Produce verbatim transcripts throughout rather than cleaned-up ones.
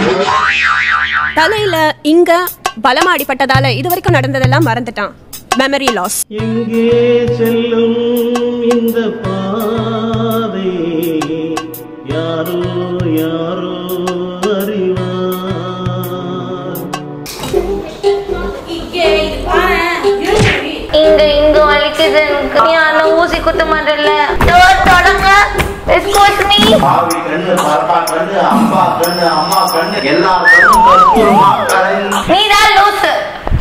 தலையில இங்க பலமா அடிபட்டதால இதுவரைக்கும் நடந்ததெல்லாம் மறந்துட்டான். Memory loss. எங்கே செல்லும் இந்த பாதை யாரோ யாரோ அறிவார். இங்க இங்க வலிக்குது. நீ அண்ணா ஊசி குத்த மாட்டல. டோர் தொடங்க. Excuse me. பாவி கண்ணு, பாப்பா கண்ணு, அம்மா கண்ணு, அம்மா கண்ணு, எல்லா கண்ணும் கற்பூரமா கரையும். நீ தான் லூசு.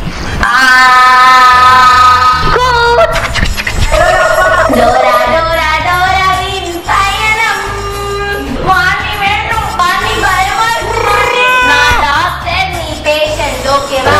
டோரா டோரா டோராவின் பயணம். வாணி வேண்டும், வாணி வருவார். நான் டாக்டர், நீ பேஷண்ட், ஓகேவா?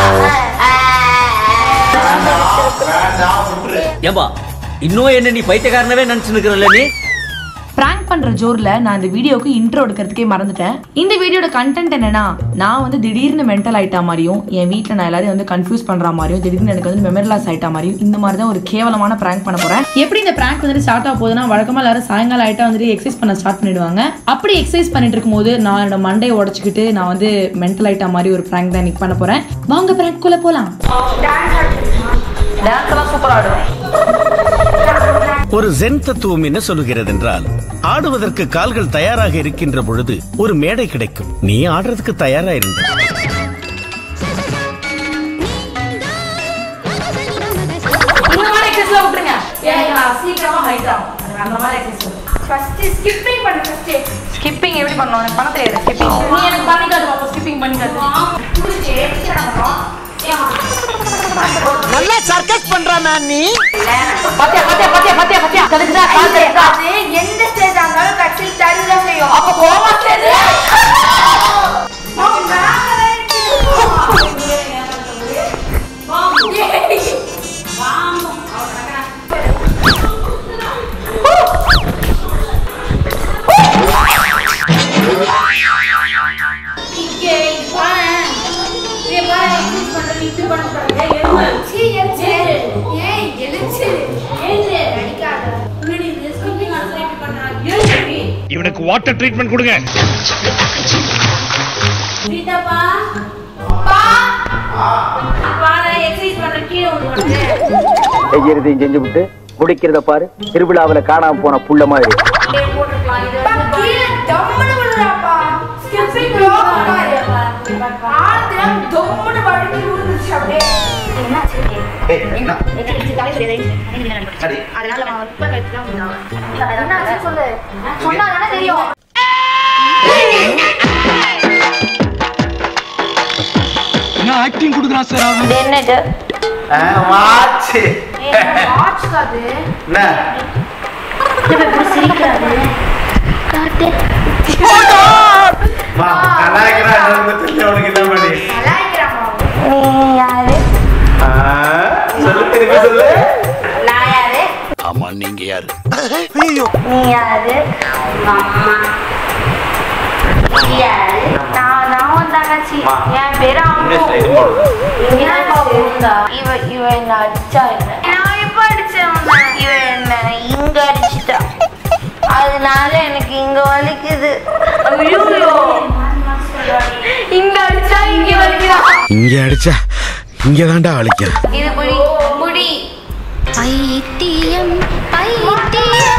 ஏம்பா இன்னும் என்ன நீ பைத்தியக்காரனவே நினைச்சு நிக்கிறல்ல நீ? பிராங்க் பண்ற ஜோர்ல நான் இந்த வீடியோக்கு இன்ட்ரோ எடுக்கிறதுக்கே மறந்துட்டேன். இந்த வீடியோட கண்டென்ட் என்னன்னா, நான் வந்து திடீர்னு மென்டல் ஆயிட்டா மாதிரியும், என் வீட்டில் நான் எல்லாரையும் வந்து கன்ஃபியூஸ் பண்ற மாதிரியும், திடீர்னு எனக்கு வந்து மெமரி லாஸ் ஆயிட்டா மாதிரியும், இந்த மாதிரி தான் ஒரு கேவலமான பிராங்க் பண்ண போறேன். எப்படி இந்த பிராங்க் வந்துட்டு ஸ்டார்ட் ஆக போகுதுன்னா, வழக்கமா எல்லாரும் சாயங்காலம் ஆயிட்டா வந்துட்டு எக்ஸசைஸ் பண்ண ஸ்டார்ட் பண்ணிடுவாங்க. அப்படி எக்ஸசைஸ் பண்ணிட்டு இருக்கும்போது நான் என்னோட மண்டையை உடச்சிக்கிட்டு நான் வந்து மென்டல் ஆயிட்டா மாதிரி ஒரு பிராங்க் தான் இன்னைக்கு பண்ண போறேன். வாங்க பிராங்க் குள்ள போலாம். சூப்பரா ஆடுவேன். ஒரு ஜென் தத்துவம் என்ன சொல்லுகிறது என்றால், ஆடுவதற்கு கால்கள் தயாராக இருக்கின்ற பொழுது ஒரு மேடை கிடைக்கும். நீ ஆடுறதுக்கு தயாரா இருந்த ஸ்கிப்பிங் எப்படி பண்ணுவோம்? எனக்கு பண்ண தெரியாது. ஸ்கிப்பிங் நீ எனக்கு பண்ணி காட்டு பாப்பா. ஸ்கிப்பிங் பண்ணி காட்டு. நல்லா சர்க்கஸ் பண்றா நான். நீ பாத்தியா பாத்தியா பாத்தியா பாத்தியா பாத்தியா கலக்குதா கால்ல. அது எந்த ஸ்டேஜ் ஆனாலும் கட்சில் தடுதா செய்யும். அப்ப கோவமா ஸ்டேஜ். இவனுக்கு வாட்டர் ட்ரீட்மெண்ட் கொடுங்க. செய்யறதையும் செஞ்சு விட்டு குடிக்கிறத பாரு. திருவிழாவில் காணாம போன புள்ள மாதிரி. ஆக்டிங் கொடுக்குறான் சார். என்னது? வாட்ச். வாட்ச் காது. என்ன? இது எப்படி சிரிக்கிறாரு? காட்டு. மா கலாய்க்கிறா. நமக்கு தெரியல உனக்கு என்ன பண்ணி. கலாய்க்கறாமா? நீ யாரு? ஆ சொல்லு திருப்பி சொல்லு. நான் யாரு? ஆமா நீங்க யாரு? ஐயோ நீ யாரு? அம்மா. யாரு? நான் நான் தங்கச்சி. என் பேரு அம்மு. இங்க போகுதா? இவ இவ என்ன அடிச்சா என்ன? நான் இப்ப அடிச்சேன். இவ என்ன இங்க அடிச்சிட்டா. அதனால எனக்கு இங்க வலிக்குது. ஐயோ இங்க அடிச்சா இங்க வலிக்குதா? இங்க அடிச்சா இங்க தாண்டா வலிக்கும். இது புடி புடி. பைத்தியம் பைத்தியம்.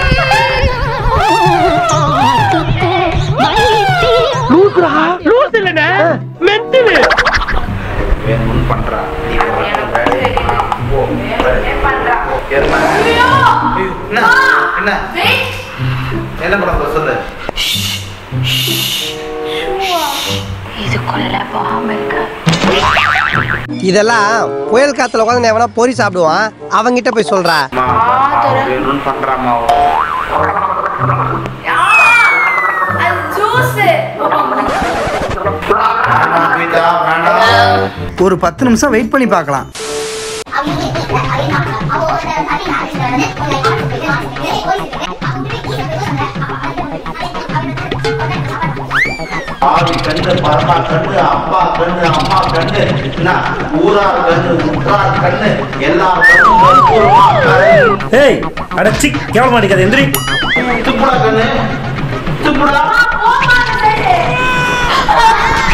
லூசுடா. லூசு இல்லனே. மென்டல். வேணும்னு பண்றா. நீ போ. பண்றா. என்ன? என்ன? என்ன? என்ன பண்ண சொல்லு. இது கொல்ல பாம்பு இருக்கு. இதெல்லாம் புயல் காத்துல உட்காந்து எவனா பொறி சாப்பிடுவான். அவங்கிட்ட போய் சொல்றா. வேணும்னு பண்றாமா. ஒரு பத்து நிமிஷம் வெயிட் பண்ணி பார்க்கலாம். பாவி கண்ணு, பாப்பா கண்ணு, அப்பா கண்ணு, அம்மா கண்ணு, என்ன ஊரார் கண்ணு, உற்றார் கண்ணு, எல்லா கண்ணும் கற்பூரமா கரையும். ஏய் அடச்சி கேவலமா அடிக்காத. எந்திரி. துப்புடா கண்ணு, துப்புடா.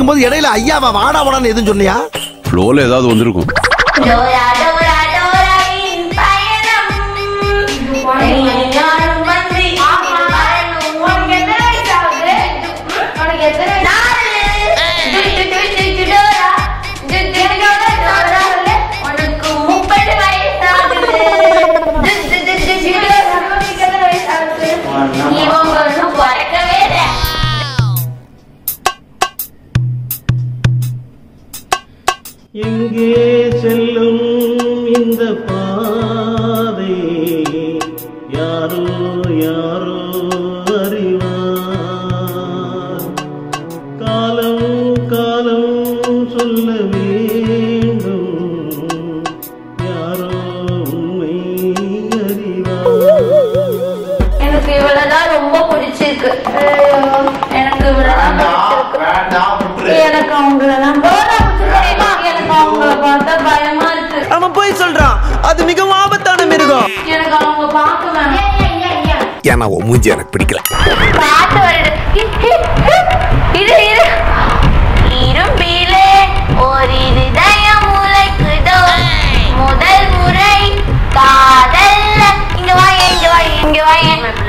இருக்கும்போது இடையில ஐயாவா வாடா வாடான்னு எதுவும் சொன்னியா? ஃப்ளோல ஏதாவது வந்திருக்கும். டோரா டோரா டோராவின் பயணம் ஞானம் வந்து வரணும். உனக்கு எத்தனை வயசு ஆகுது? உனக்கு எத்தனை நாலு? டோரா உனக்கு முப்பது வயசு ஆகுது. இவங்க ஒன்றும் பிறக்கவே இல்லை. எங்கே செல்லும் இந்த பாதை யாரோ யாரோ அறிவார். காலம் காலம் சொல்ல வேண்டும் யாரோ உண்மை அறிவார். எனக்கு இவ்வளவுதான் ரொம்ப பிடிச்சிருக்கு. எனக்கு இவ்வளவுதான் பிடிச்சிருக்கு. எனக்கு அவங்களெல்லாம் எனக்கு அவங்கள பார்த்தா பயமா இருக்கு. அவன் போய் சொல்றான், அது மிகவும் ஆபத்தான மிருகம். எனக்கு அவங்க பார்க்க வேணாம். ஏன்னா உன் மூஞ்சி எனக்கு பிடிக்கல. பாட்டு வருது. இரு இரு இரும்பிலே ஒரு இதயம் முளைக்குதோ முதல் முறை காதல்ல. இங்க வாங்க இங்க வாங்க இங்க வாங்க.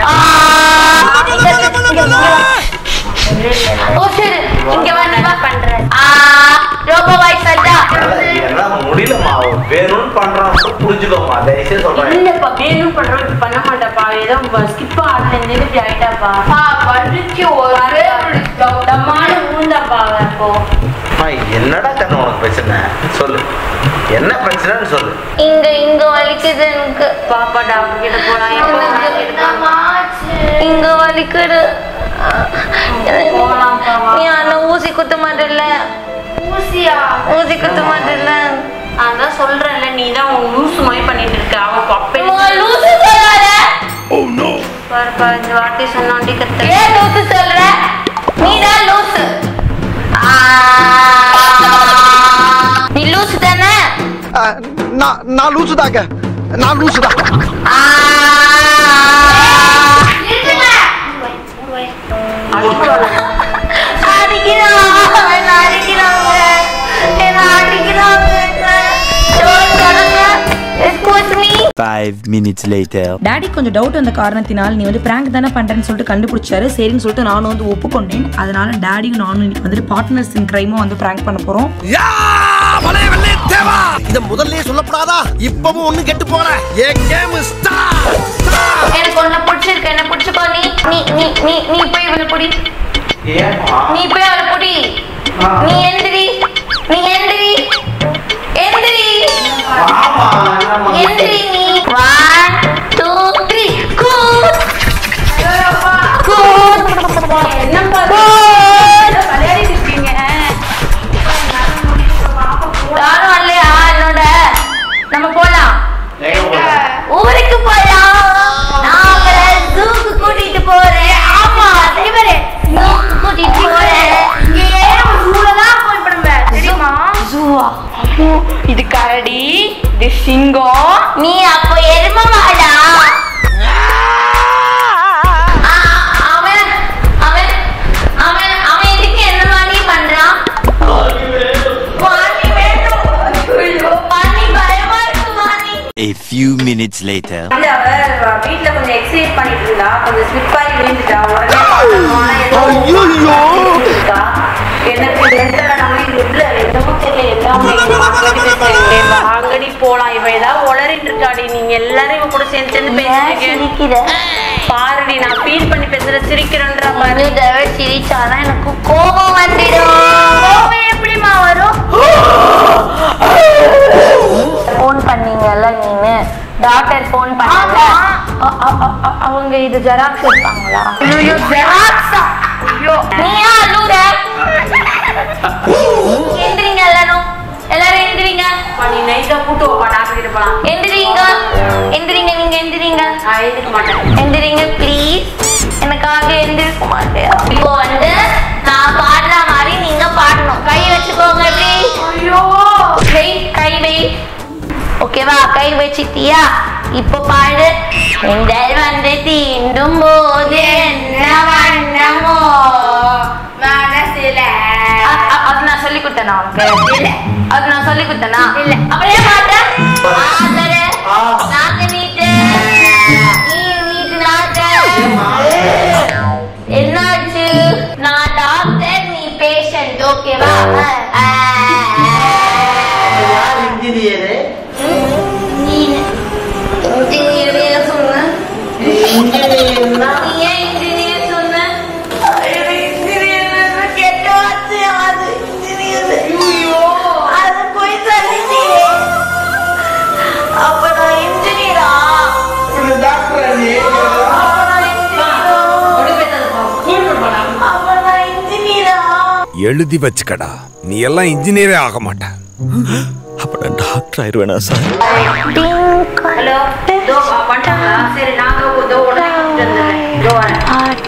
ஓ சரி இங்க வந்து பண்றேன். ரொம்ப வயசாச்சா முடியலமா வேணும்னு பண்றான் புரிஞ்சுக்கோமா தயவுசெய்து சொல்றேன். இல்லப்பா வேணும் பண்றோம் பண்ண மாட்டேப்பா. ஏதோ ஸ்கிப் ஆடுறது இப்படி ஆயிட்டாப்பா. படிச்சு ஒரு டம்மான ஊந்தாப்பா. இப்போ என்னடா கண்ணு உனக்கு பிரச்சனை சொல்லு, என்ன பிரச்சனைன்னு சொல்லு. இங்க இங்க வலிக்குது எனக்கு. பாப்பா டாக்டர் கிட்ட போலாம். இங்க வலிக்குது. நீ அந்த ஊசி குத்த மாட்டல. ஊசியா? ஊசி குத்த மாட்டல. அதான் சொல்றேன்ல, நீ தான் லூசு மாதிரி பண்ணிட்டு இருக்க. அவன் அப்பே லூசு சொல்லாத. Oh no. பாருப்பா இந்த வார்த்தை சொன்னாண்டி கத்த. ஏன் லூசு சொல்ற? நீ தான் லூசு. நீ லூசு தானே? நான் நான் லூசு தாங்க. நான் லூசு தான். Five minutes later. டாடி கொஞ்சம் டவுட் வந்த காரணத்தினால் நீ வந்து பிராங்க் தானே பண்றேன்னு சொல்லிட்டு கண்டுபிடிச்சாரு. சரின்னு சொல்லிட்டு நானும் வந்து ஒப்புக்கொண்டேன். அதனால டாடியும் நானும் இன்னைக்கு வந்துட்டு பார்ட்னர்ஸ் இன் கிரைமும் வந்து பிராங்க் பண்ண போறோம். இத முதல்லயே சொல்லப்படாதா? இப்பவும் ஒண்ணு கெட்டு போற. ஏ கேம் ஸ்டார்ட். எனக்கு ஒண்ணு பிடிச்சிருக்கு. என்ன பிடிச்சுக்கோ. நீ நீ நீ நீ நீ போய் இவளை புடி. நீ போய் அவளை புடி. நீ எந்திரி. நீ எந்திரி. எந்திரி. எந்திரி நீ. ஒன் டூ த்ரீ கூட். கூட். என்னப்பா விளையாடிட்டு இருக்கீங்க? யாரும் வரலையா என்னோட? நம்ம போலாம். ஊருக்கு போலாம். நான் அவரை ஜூக்கு கூட்டிட்டு போறேன். ஆமா தலைவரே ஜூக்கு கூட்டிட்டு போறேன். தெரியுமா? ஜூவா? இது கரடி, இது சிங்கம். நீ அப்போ எருமை மாடா? அவன் அவன் அவன் அவன் இதுக்கு என்ன மாதிரி பண்றான்? பானி வேணும். பானி பயமா இருக்கு பானி. A few minutes later. இல்ல அவ வீட்ல கொஞ்சம் எக்ஸர்சைஸ் பண்ணிட்டு இருந்தா. கொஞ்சம் ஸ்லிப் ஆகி விழுந்துட்டா. உடனே ஐயோ எனக்கு மென்டலா நம்ம இதுல என்னமோ தெரியல. எல்லாமே வாங்கடி போலாம். இவ ஏதாவது உளறிட்டு இருக்காடி. நீங்க எல்லாரும் இவ கூட சேர்ந்து சேர்ந்து பேசிருக்கீங்க. பாருடி நான் ஃபீல் பண்ணி பேசுற சிரிக்கிறேன்ற மாதிரி. தயவு சிரிச்சாதான் எனக்கு கோபம் வந்துடும். கோபம் எப்படிமா வரும்? போன் பண்ணீங்கல்ல நீங்க டாக்டர் போன் பண்ணாங்க. அவங்க இது ஜெராக்ஸ் எடுப்பாங்களா? ஐயோ ஜெராக்ஸா? ஐயோ நீயா அழுற? எந்திரிங்க எல்லாரும். எல்லாரும் எந்திரிங்க. நீ நைட்டா கூட்டு வா டாக்டர் கிட்ட போலாம். எந்திரிங்க. எந்திரிங்க நீங்க எந்திரிங்க. நான் எந்திரிக்க மாட்டேன். எந்திரிங்க ப்ளீஸ். எனக்காக எந்திரிக்க மாட்டேன். இப்போ வந்து நான் பாடுற மாதிரி நீங்க பாடணும். கை வச்சுக்கோங்க ப்ளீஸ். ஐயோ கை கை வை. ஓகேவா? கை வச்சிட்டியா? இப்போ பாடு. எங்கள் வந்து தீண்டும் போது என்ன வண்ணமோ மனசுல. இல்ல அது நான் சொல்லி கொடுத்தனா இல்ல அப்புறம் ஏன் மாட்டேன் நாக்கு நீட்டு நீ நீட்டு நாக்கு என்னாச்சு நான் டாக்டர் நீ பேஷண்ட் ஓகேவா இன்ஜினியர் நீ இன்ஜினியர் சொன்ன இன்ஜினியர்னா நீ ஏன் இன்ஜினியர் சொன்ன இன்ஜினியர் கேட்ட வார்த்தை அது இன்ஜினியர் ஐயோ அது போய் சொல்லிட்டியே அப்ப நான் இன்ஜினியரா டாக்டர் நீ எழுதி வச்சுக்கடா நீ எல்லாம் இன்ஜினியரே ஆக மாட்ட அப்புறம் டாக்டர் ஆயிடுவேனா சார் ஹலோ தோ பண்ணிட்டாங்களா சரி நாங்க தோ உடனே வந்துடுறேன் தோ வரேன்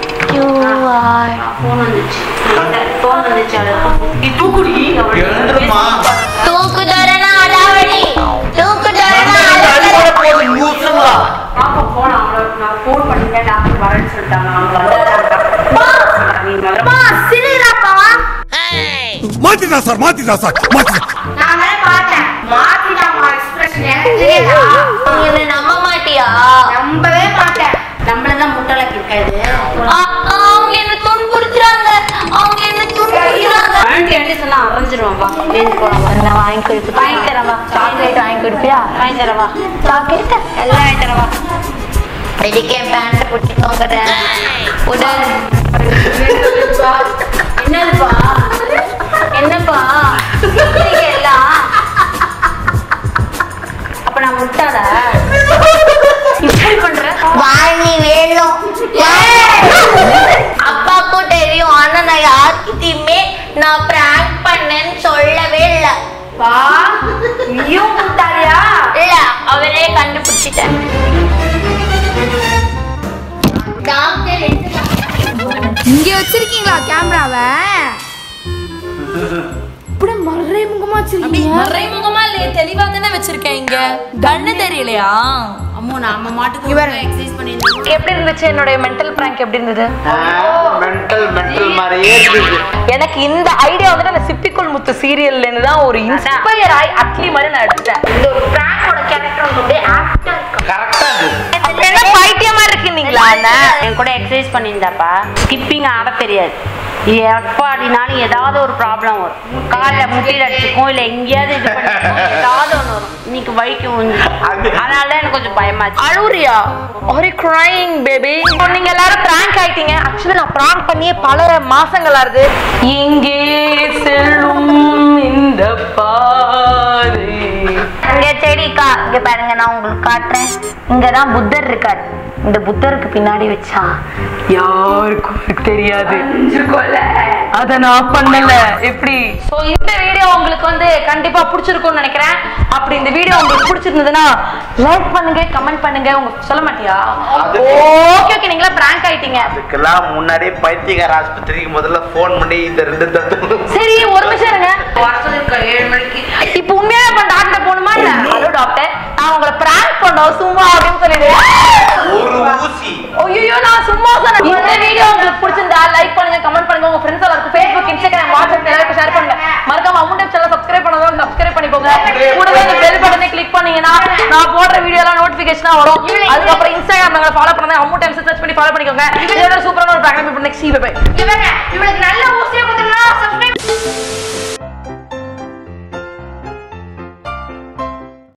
ஃபோன் வந்துச்சு ஃபோன் வந்துச்சு நீ தூக்குடி எழுந்துருமா தூக்கு தரனா அடாவடி தூக்கு தரனா அடாவடி யூஸ்ங்களா பாப்பா போன் அவங்களுக்கு நான் ஃபோன் பண்ணிட்டேன் டாக்டர் வரேன்னு சொல்லிட்டாங்க அவங்க மா சிரிராப்பா மாத்திட்டா சார் மாத்திட்டா சார் மாத்திட்டா நான் வேற பார்த்தேன் மாத்திட்டாமா எக்ஸ்பிரஷன் எனக்கு தெரியாதா நீ என்ன நம்ப மாட்டியா நம்பவே மாட்டேன் நம்மள தான் முட்டலக்கு இருக்காது அவங்க என்ன துன்புறுத்துறாங்க அவங்க என்ன துன்புறுத்துறாங்க ஆண்டி ஆண்டி சொன்னா அரைஞ்சிருவான் வா ஏன் போறவா நான் வாங்கி கொடுத்து வாங்கி தரவா சாக்லேட் வாங்கி கொடுப்பியா வாங்கி தரவா சாக்லேட் எல்லாம் வாங்கி தரவா இதுக்கே பேண்ட் புட்டி தோங்குறேன் உடல் என்னப்பா என்னப்பா எல்லாம் அப்ப நான் முட்டாடா இப்படி பண்ற வாங்கி வேணும் அப்பாக்கும் தெரியும் ஆனா நான் யார்கிட்டயுமே நான் பிராங்க் பண்ணேன்னு சொல்லவே இல்லை வா நீயும் முட்டாளியா இல்ல அவரே கண்டுபிடிச்சிட்டேன் டாக்டர் இங்க வச்சிருக்கீங்களா கேமராவை இப்படி மறைமுகமா வச்சிருக்கீங்க மறைமுகமா இல்லையே தெளிவா தானே வச்சிருக்கேன் இங்க கண்ணு தெரியலையா அம்மோ நாம மாட்டுக்கு எக்ஸசைஸ் பண்ணிருந்தோம் எப்படி இருந்துச்சு என்னோட மென்டல் பிராங்க் எப்படி இருந்தது மென்டல் மென்டல் மாதிரியே இருக்குது எனக்கு இந்த ஐடியா வந்து அந்த சிப்பிக்குள் முத்து சீரியல்ல இருந்து தான் ஒரு இன்ஸ்பயர் ஆயி அட்லி மாதிரி நான் எடுத்தேன் இந்த ஒரு பிராங்கோட கேரக்டர் வந்து ஆக்டர் கரெக்டா இருக்கு என்ன பைத்தியமா இருக்கீங்களா என் கூட எக்ஸசைஸ் பண்ணியிருந்தாப்பா ஸ்கிப்பிங் ஆட தெரியாது எப்பாடினாலும் ஏதாவது ஒரு ப்ராப்ளம் வரும் காலில் முட்டியில் அடிச்சுக்கும் இல்லை எங்கேயாவது இது பண்ணிக்கும் ஏதாவது ஒன்று வரும் இன்னைக்கு வலிக்கு வந்து அதனால தான் எனக்கு கொஞ்சம் பயமாச்சு அழுவுறியா ஒரு கிரைங் பேபி நீங்க எல்லாரும் பிராங்க் ஆயிட்டீங்க ஆக்சுவலி நான் பிராங்க் பண்ணியே பல மாசங்கள் ஆகுது எங்கே செல்லும் இந்த பாதை இங்க செடிக்கா இங்க பாருங்க நான் உங்களுக்கு காட்டுறேன் இங்கதான் புத்தர் இருக்காரு இந்த புத்தருக்கு பின்னாடி வச்சா யாருக்கும் தெரியாது அத நான் பண்ணல எப்படி சோ இந்த வீடியோ உங்களுக்கு வந்து கண்டிப்பா பிடிச்சிருக்கும்னு நினைக்கிறேன் அப்படி இந்த வீடியோ உங்களுக்கு பிடிச்சிருந்ததுன்னா லைக் பண்ணுங்க கமெண்ட் பண்ணுங்க உங்க சொல்ல மாட்டியா ஓகே ஓகே நீங்களா பிராங்க் ஆயிட்டீங்க அதுக்கெல்லாம் முன்னாடியே பைத்தியக்கார ஆஸ்பத்திரிக்கு முதல்ல போன் பண்ணி இந்த ரெண்டு தட்டு சரி ஒரு நிமிஷம் இருங்க ஏழு மணிக்கு இப்ப உண்மையாவே பண்ண டாக்டர் போகணுமா இல்ல ஹலோ டாக்டர் நான் உங்களை பிராங்க் பண்ணோம் சும்மா அப்படின்னு சொல்லிடுறேன் ஒரு ஊசி ஐயோ நான் சும்மா சொன்னேன் இந்த வீடியோ உங்களுக்கு பிடிச்சிருந்தா லைக் பண்ணுங்க கமெண்ட் பண்ணுங்க உங்க ஃப்ரெண்ட்ஸ் எல்லாருக்கும் Facebook Instagram WhatsApp எல்லாருக்கும் ஷேர் பண்ணுங்க மறக்காம அம்மு டைப் சேனலை சப்ஸ்கிரைப் பண்ணாதவங்க சப்ஸ்கிரைப் பண்ணிக்கோங்க கூடவே அந்த பெல் பட்டனை கிளிக் பண்ணீங்கன்னா நான் போடுற வீடியோ எல்லாம் நோட்டிபிகேஷனா வரும் அதுக்கு அப்புறம் Instagram நாங்க ஃபாலோ பண்ணுங்க அம்மு டைப் சர்ச் பண்ணி ஃபாலோ பண்ணிக்கோங்க இதோட சூப்பரான ஒரு ப்ரோகிராம் இப்போ நெக்ஸ்ட் பை பை இவங்க இவங்களுக்கு நல்ல ஊசி